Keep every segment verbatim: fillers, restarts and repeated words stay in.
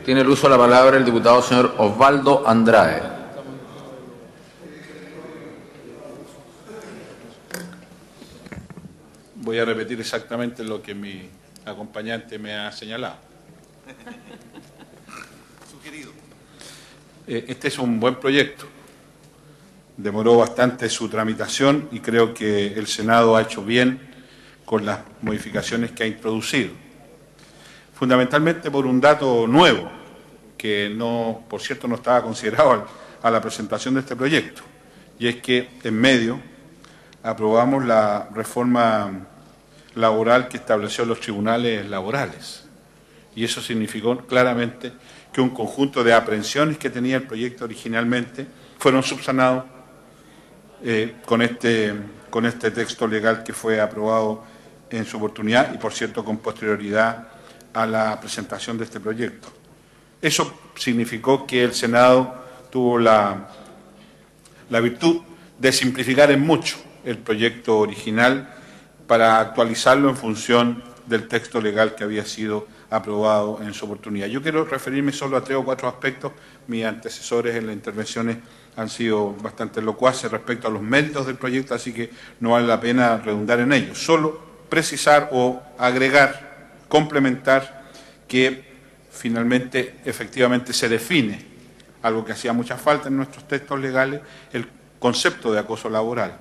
Tiene el uso de la palabra el diputado señor Osvaldo Andrade. Voy a repetir exactamente lo que mi acompañante me ha señalado. Sugerido. Este es un buen proyecto. Demoró bastante su tramitación y creo que el Senado ha hecho bien con las modificaciones que ha introducido. Fundamentalmente por un dato nuevo, que no, por cierto, no estaba considerado a la presentación de este proyecto, y es que en medio aprobamos la reforma laboral que estableció los tribunales laborales, y eso significó claramente que un conjunto de aprehensiones que tenía el proyecto originalmente fueron subsanados eh, con, este, con este texto legal que fue aprobado en su oportunidad y, por cierto, con posterioridad a la presentación de este proyecto. Eso significó que el Senado tuvo la, la virtud de simplificar en mucho el proyecto original para actualizarlo en función del texto legal que había sido aprobado en su oportunidad. Yo quiero referirme solo a tres o cuatro aspectos. Mis antecesores en las intervenciones han sido bastante locuaces respecto a los méritos del proyecto, así que no vale la pena redundar en ellos. Solo precisar o agregar, complementar que finalmente efectivamente se define, algo que hacía mucha falta en nuestros textos legales, el concepto de acoso laboral.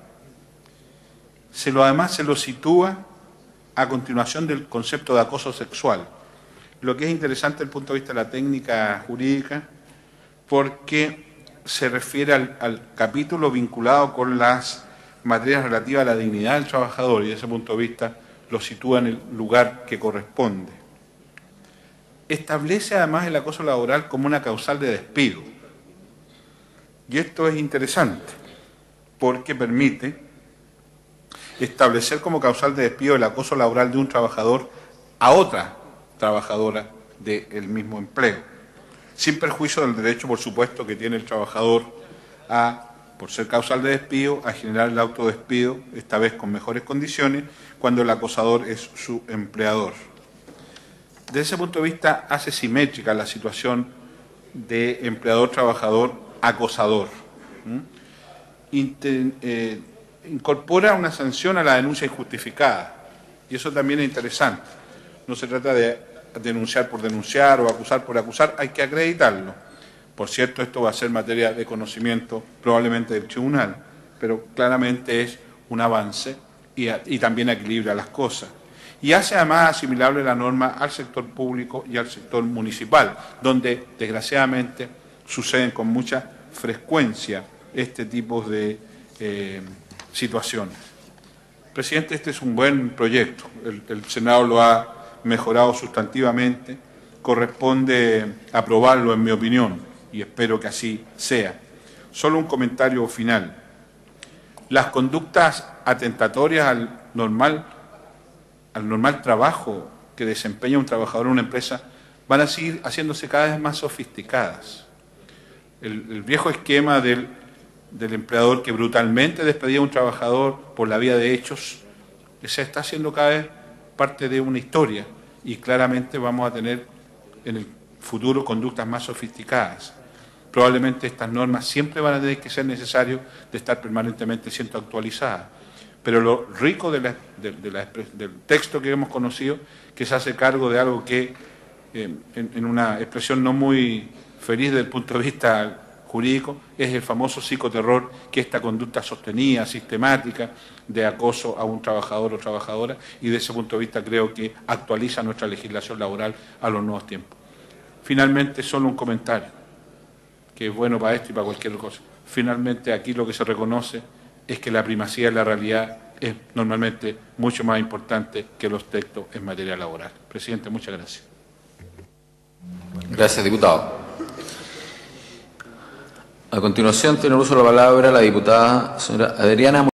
Se lo, además se lo sitúa a continuación del concepto de acoso sexual, lo que es interesante desde el punto de vista de la técnica jurídica, porque se refiere al, al capítulo vinculado con las materias relativas a la dignidad del trabajador, y desde ese punto de vista lo sitúa en el lugar que corresponde. Establece además el acoso laboral como una causal de despido, y esto es interesante porque permite establecer como causal de despido el acoso laboral de un trabajador a otra trabajadora del mismo empleo, sin perjuicio del derecho, por supuesto, que tiene el trabajador a, por ser causal de despido, a generar el autodespido, esta vez con mejores condiciones, cuando el acosador es su empleador. Desde ese punto de vista hace simétrica la situación de empleador-trabajador-acosador. Inter, eh, incorpora una sanción a la denuncia injustificada, y eso también es interesante. No se trata de denunciar por denunciar o acusar por acusar, hay que acreditarlo. Por cierto, esto va a ser materia de conocimiento probablemente del tribunal, pero claramente es un avance y, a, y también equilibra las cosas. Y hace además asimilable la norma al sector público y al sector municipal, donde desgraciadamente suceden con mucha frecuencia este tipo de eh, situaciones. Presidente, este es un buen proyecto, el, el Senado lo ha mejorado sustantivamente, corresponde aprobarlo en mi opinión y espero que así sea. Solo un comentario final. Las conductas atentatorias al normal al normal trabajo que desempeña un trabajador en una empresa, van a seguir haciéndose cada vez más sofisticadas. El, el viejo esquema del, del empleador que brutalmente despedía a un trabajador por la vía de hechos, se está haciendo cada vez parte de una historia y claramente vamos a tener en el futuro conductas más sofisticadas. Probablemente estas normas siempre van a tener que ser necesarias de estar permanentemente siendo actualizadas. Pero lo rico de la, de, de la, del texto que hemos conocido, que se hace cargo de algo que, eh, en, en una expresión no muy feliz desde el punto de vista jurídico, es el famoso psicoterror, que esta conducta sostenida, sistemática, de acoso a un trabajador o trabajadora, y de ese punto de vista creo que actualiza nuestra legislación laboral a los nuevos tiempos. Finalmente, solo un comentario, que es bueno para esto y para cualquier cosa. Finalmente, aquí lo que se reconoce es que la primacía de la realidad es normalmente mucho más importante que los textos en materia laboral. Presidente, muchas gracias. Gracias, diputado. A continuación tiene el uso de la palabra la diputada señora Adriana